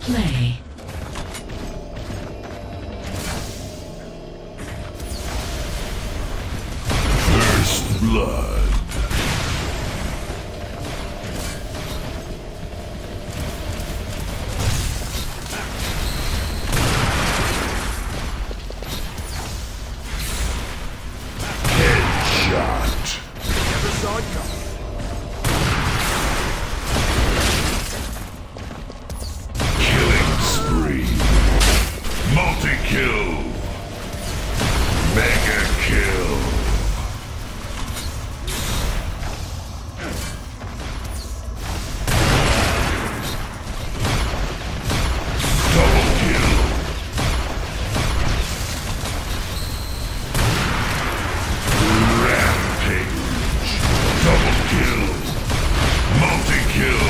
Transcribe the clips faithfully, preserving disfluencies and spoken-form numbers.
Play. First blood. Headshot. Never saw it coming. Killing spree. Multi-kill. Mega kill. Double kill. Rampage. Double kill. Multi-kill.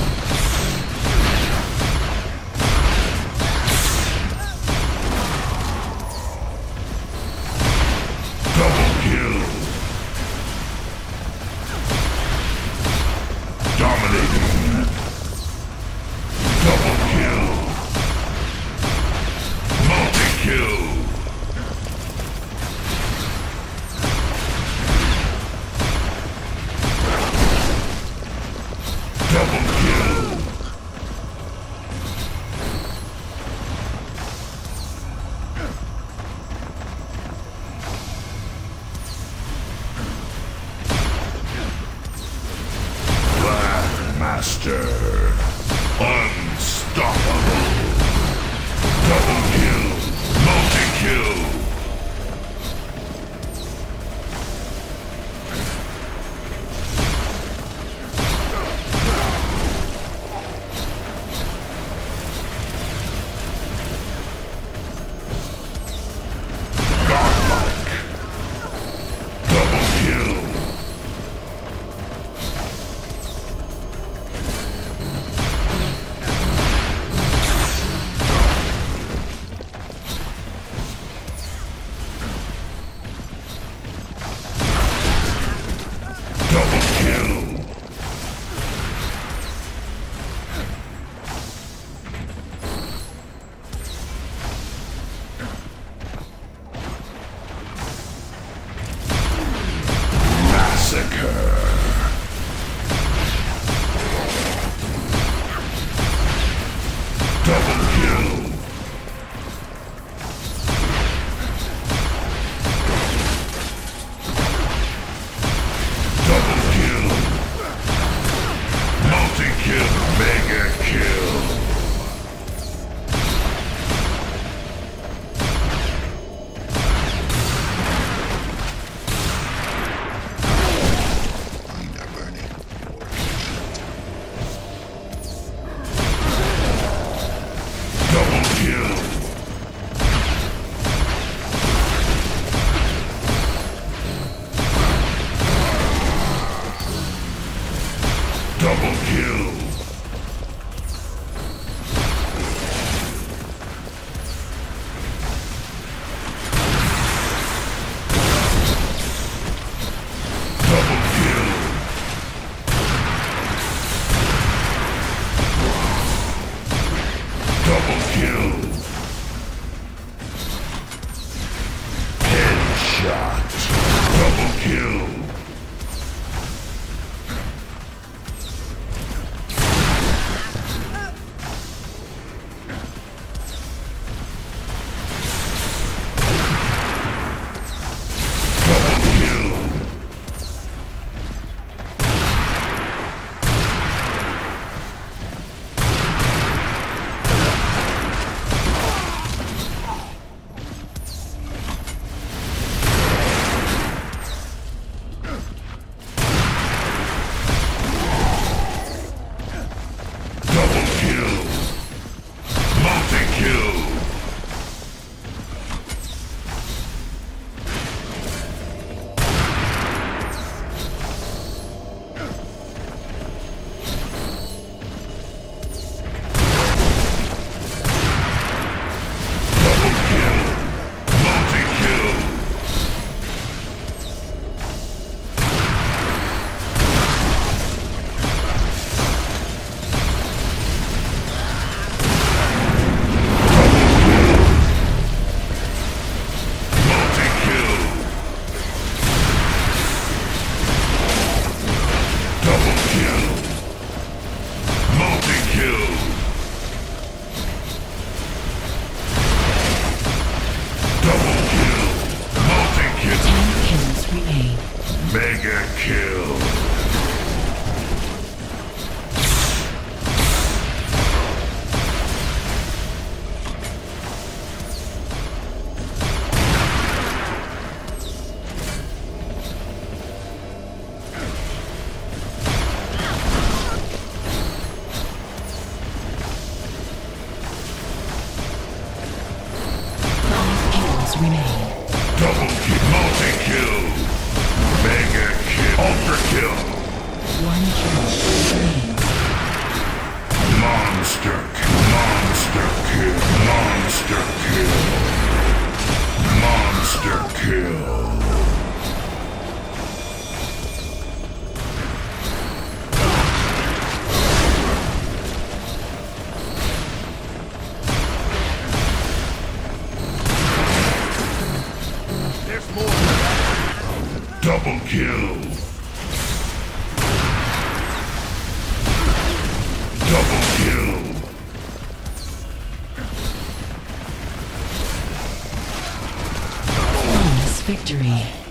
Double kill. Dominating. Double kill. Multi-kill. Double kill. Black Master. Unstoppable. Double kill. Multi-kill. Godlike. Double kill. Double kill. Massacre. Double kill. Double kill. Multi-kill. Mega kill. Double kill. Double kill. Double kill. Double kill. Headshot. Double kill. Double kill. Multi-kill. Double kill. Multi-kill. Ten kills remain. Mega kill. Remain. Double kill. Multi-kill. Mega kill. Ultra kill. One kill remains. Monster kill. Monster kill. Monster kill. Monster kill. Double kill. Double kill. Flawless victory.